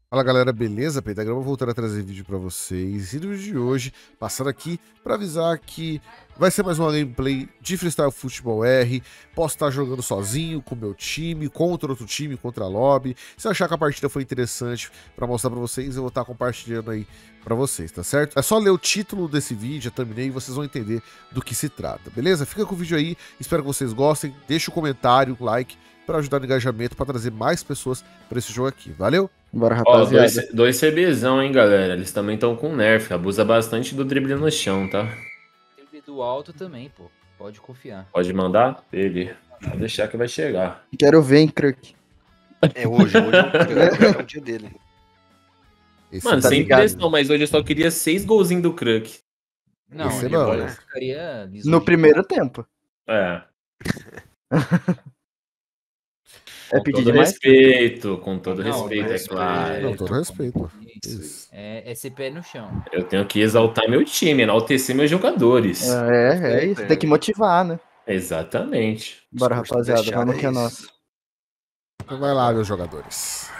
Fala galera, beleza? Pentagrama voltando a trazer vídeo pra vocês. E no vídeo de hoje, passando aqui pra avisar que vai ser mais uma gameplay de Freestyle Futebol R. Posso estar jogando sozinho, com o meu time, contra outro time, contra a lobby. Se eu achar que a partida foi interessante pra mostrar pra vocês, eu vou estar compartilhando aí pra vocês, tá certo? É só ler o título desse vídeo, a thumbnail, e vocês vão entender do que se trata, beleza? Fica com o vídeo aí, espero que vocês gostem. Deixa o comentário, like, para ajudar no engajamento, para trazer mais pessoas para esse jogo aqui. Valeu? Bora, Ó, rapaziada. dois CBzão, hein, galera. Eles também estão com nerf. Abusa bastante do drible no chão, tá? Drible do alto também, pô. Pode confiar. Pode mandar? Ele. Pode deixar que vai chegar. Quero ver, hein, Kirk. É hoje é o dia dele. Esse Mano, tá sem ligado. pressão, mas hoje eu só queria 6 golzinhos do Kruk. Não, Esse é ele bom. eu ficaria No lisonjeado. primeiro tempo. É. É Com pedir todo demais? respeito, com todo Não, respeito, é respeito. claro. Não, todo respeito, mano. Isso. Isso. É ser pé no chão. Eu tenho que exaltar meu time, enaltecer meus jogadores. É isso. Tem que motivar, né? Exatamente. Bora, Discurso rapaziada. deixado Vamos é que é isso. nosso. Então vai lá, meus jogadores.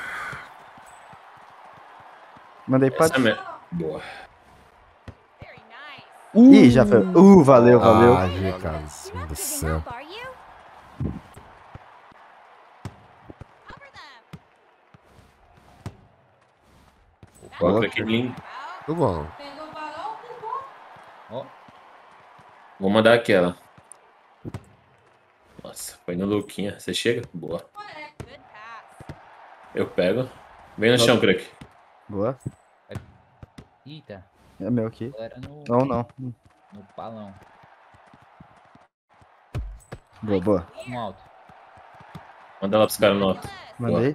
Mandei Essa pra... é boa. Ih, já foi. Valeu, valeu. Ah, GKzinho do céu. Coloca aquele link. Tudo bom. Ó, Vou mandar aquela. Nossa, foi no Luquinha. Você chega? Boa. Eu pego. Vem no chão, Kruk. Boa. eita. É meu aqui. Galera no, Não. no palão. Boa, boa. No alto. Manda lá pros caras no alto. Mandei.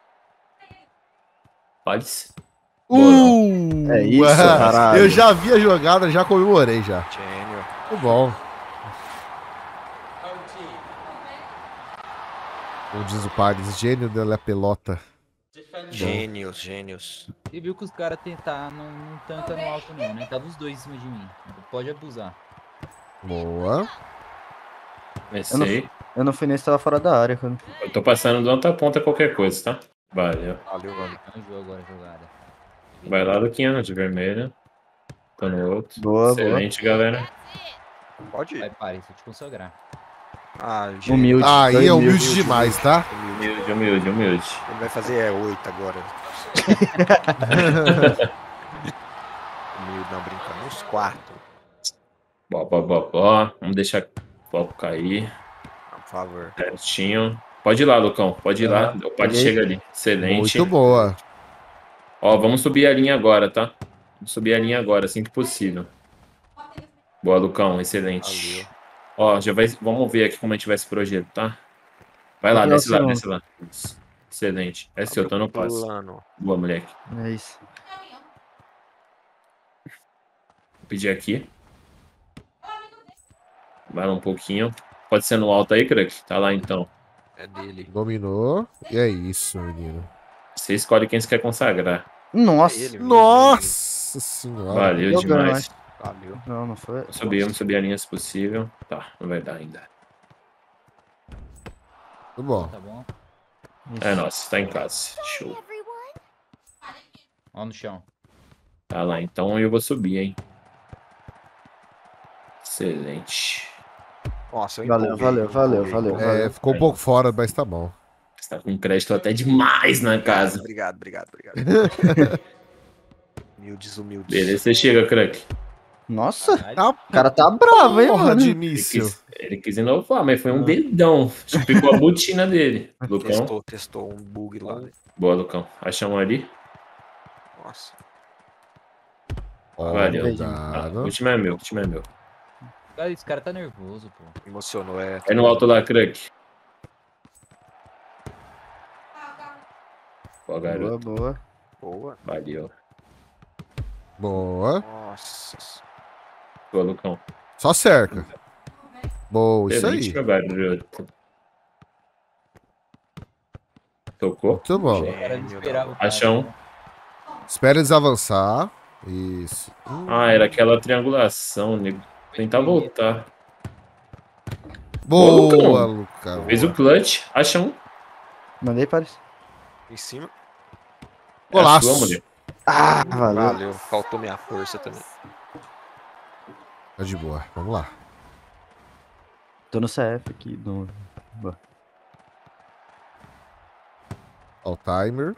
Pode. É isso, caralho. Eu já vi a jogada, já comemorei já. Gênio. Tudo bom. Como diz o Paris, gênio da pelota. Gênios. Você viu que os caras não tanca no alto não, né? Tava os dois em cima de mim. Pode abusar. Boa. Comecei. Eu não fui nem se tava fora da área, cara. Eu tô passando de outra ponta qualquer coisa, tá? Valeu. Valeu. Anjou agora a jogada. Vai lá, Luquinha, de vermelho. Tô no outro. Boa, Excelente, galera. Pode Vai, ir. pare, vou te consagrar. Ah, gênio. Humilde. Aí é humilde. humilde demais, tá? Humilde. Ele vai fazer 8 agora. Humilde, não, brincando. Uns quartos, Bó. Vamos deixar o foco cair. por favor. Certinho. Pode ir lá, Lucão. Pode ir lá. O Padre Peguei. chega ali. Excelente. Muito boa. Ó, vamos subir a linha agora, tá? Vamos subir a linha agora, assim que possível. Boa, Lucão. Excelente. Valeu. Ó, vamos ver aqui como a gente vai se projetar. Vai lá, desce lá. Isso. Excelente. É seu, tô no passo. Plano. Boa, moleque. É isso. Vou pedir aqui. Vai lá um pouquinho. Pode ser no alto aí, Kruk? Tá lá então. É dele. Dominou. E é isso, menino. Você escolhe quem você quer consagrar. Nossa. Ele mesmo. Nossa senhora. Valeu Jogando, demais. Valeu. Não foi. Vamos subir a linha se possível. Tá, não vai dar ainda. Tudo bom. Tá bom? É nossa, tá em casa. Show. Ó no chão. Tá lá, então eu vou subir, hein. Excelente. Nossa, eu Valeu, empolguei, valeu. É, ficou um pouco fora, mas tá bom. Você tá com crédito até demais na casa. Obrigado. Humildes. Beleza, você chega, Kruk. Nossa. Tá, O cara tá bravo, hein, porra mano. de Ele míssil. quis inovar, mas foi um dedão. Picou a botina dele. Lucão. Testou um bug lá. Boa, Lucão. Achamos ali. Nossa. Ó, Valeu. cuidado. O time é meu. Cara, esse cara tá nervoso, pô. Emocionou, é. É no alto lá, Kruk. Boa, garoto. Boa. Boa. Valeu. Boa. Nossa. Boa, Lucão. Só cerca. Boa, isso aí. Excelente, meu garoto. Tocou. Muito bom. O cara não esperava o cara. Achão. Espera eles avançar. Isso. Ah, era aquela triangulação, nego. Tentar voltar. Boa, Lucão. Fez o clutch. Achão. Mandei, Paris. Em cima. É a Golaço. sua, mulher. Ah, valeu. Valeu, faltou minha força também. Tá de boa. Vamos lá. Tô no CF aqui. Ó o timer.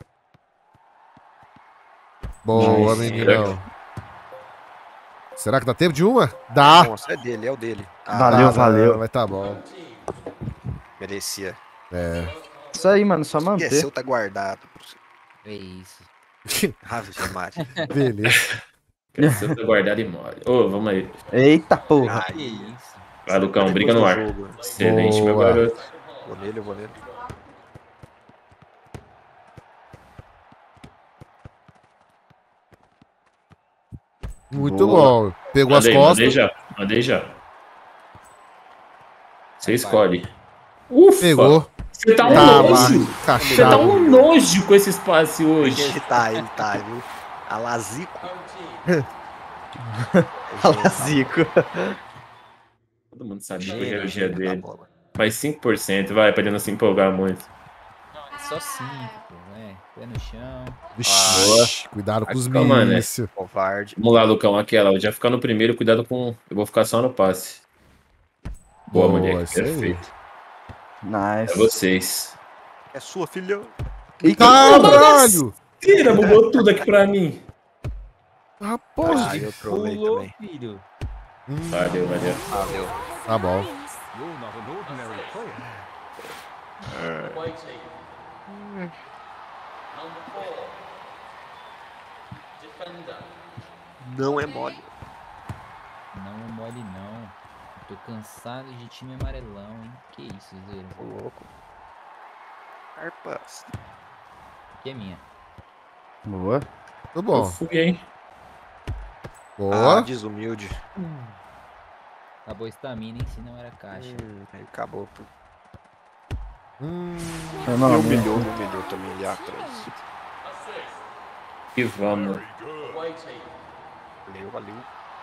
Boa, Nice. meninão. Será que dá tempo de uma? Dá. Nossa, é dele, é o dele. Ah, Valeu, Tá, valeu. não, mas tá bom. merecia. É. Isso aí, mano, só manter. Esqueceu, tá guardado. É isso. Ave Maria. Beleza. Você tá guardado e mole. Ô, vamos aí. Eita porra. Ai, Que isso. Vai, Lucão, depois briga no do ar. jogo. Excelente, meu Boa. garoto. Vou nele, eu vou nele. Muito Boa. bom. Pegou as Mandei costas. já. Mandei já. Você escolhe. Ufa! Pegou. Você tá um Tá, nojo! mano. Você tá Cachado. um nojo com esse passe hoje. Ele tá, viu? A Lazico. Fala, Zico. Todo mundo sabia que hoje Gênio, era o dia gênio da dele. bola. Faz 5%, vai, pra ele não se empolgar muito. É só 5, pô. É, pé no chão. Vixe, cuidado com os Calma, né? mísseis. Covarde. Vamos lá, Lucão, aquela. Já ficar no primeiro, cuidado com. Eu vou ficar só no passe. Boa, Boa, mulher. isso aí. Perfeito. É Nice. vocês. É sua, filhão. Caralho! Tira, bugou tudo aqui pra mim. Rapaz. Ah, eu trolei Pulou, também. filho. Valeu, valeu. Valeu. Tá bom. Não é mole. Não é mole, não. Tô cansado de time amarelão, hein? Que isso, Zero? Ô, louco. Carpas. Que é minha. Boa. Muito Eu bom. fui, hein? Boa. Desumilde. Acabou a estamina, hein? Se não era caixa. Aí acabou. Foi Me mal, humilhou também ali atrás. E vamos. Valeu.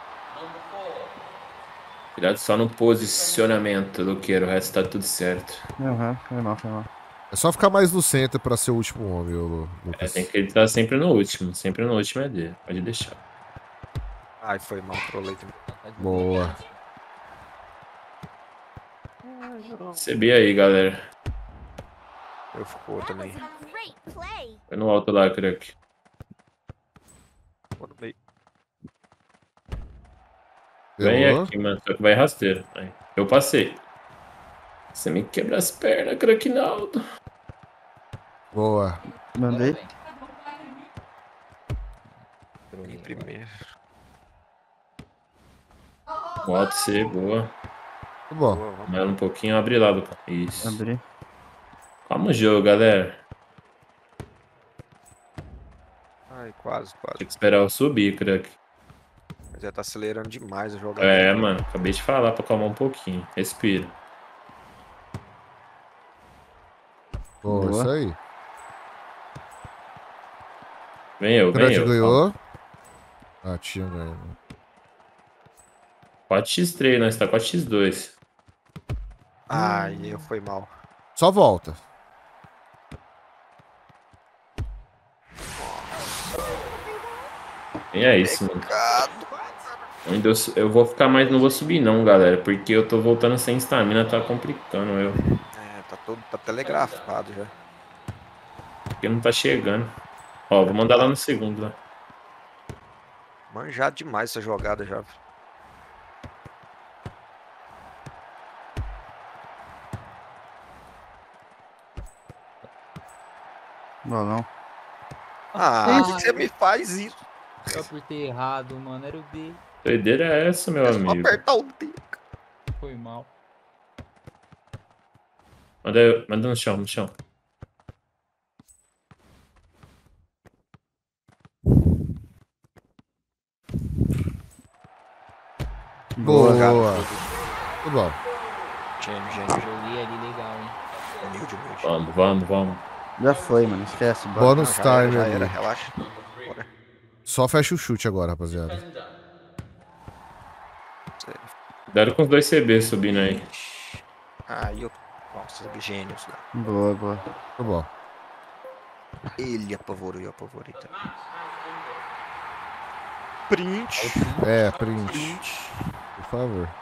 Cuidado só no posicionamento, Luqueiro. O resto tá tudo certo. Aham, foi mal. É só ficar mais no centro pra ser o último homem, ô É, Lucas. tem que ele tá sempre no último. Sempre no último é dele. Pode deixar. Ai, foi mal, trolei também. Tá de Boa. Recebi aí, galera. Eu ficou também. Great play. Foi no alto lá, crack. Ficou no meio. Vem Pegou. aqui, mano. Só que vai rasteiro. Aí. Eu passei. Você me quebra as pernas, craquinaldo. Boa. Mandei. Em primeiro. O alto C, boa. Muito bom. Boa, vamos. Mais um pouquinho, abre lá, Lucão. Isso. Abri. Calma o jogo, galera. Ai, quase. Tem que esperar eu subir, crack. Mas já tá acelerando demais o jogador. É, mano. Acabei de falar pra calmar um pouquinho. Respira. Boa, Boa. isso aí. Vem eu, O vem Crunch eu. ganhou. Ah, tinha ganho. 4x3, nós tá 4x2. Ai, eu foi mal. Só volta. E é isso, mano. Eu vou ficar mais, não vou subir não, galera, porque eu tô voltando sem estamina, tá complicando eu. É, tá telegrafado já. Porque não tá chegando. Ó, vou mandar lá no segundo, lá. Manjado demais essa jogada já. Não, não. Ah, por que você me faz isso? Só por ter errado, mano. Era o B. Doideira é essa, meu É só amigo? apertar o D. Foi mal. Manda no chão, no chão. Boa. cara. Muito bom. Gênio. Joguei ali legal, hein? Humilde. Vamos. Já foi, mano. Esquece. Bora. Bônus Já era, time já ali. era, relaxa. Bora. Só fecha o chute agora, rapaziada. Cuidado com os dois CB subindo aí. Aí eu. Nossa, gênios, cara. Boa. Muito bom. Ele apavorou, eu apavorei também. Print. É, print, Print. por favor.